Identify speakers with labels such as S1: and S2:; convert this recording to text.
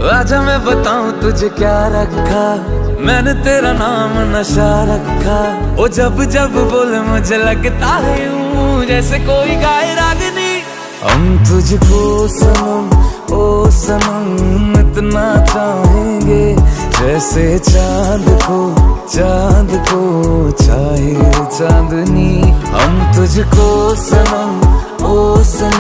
S1: आजा मैं बताऊं तुझे क्या रखा, मैंने तेरा नाम नशा रखा। ओ जब जब बोले मुझे लगता है यूं जैसे कोई गाए रागनी। हम तुझको सनम ओ सनम इतना चाहेंगे, जैसे चांद को चाहे चांदनी। हम तुझको सनम ओ सनम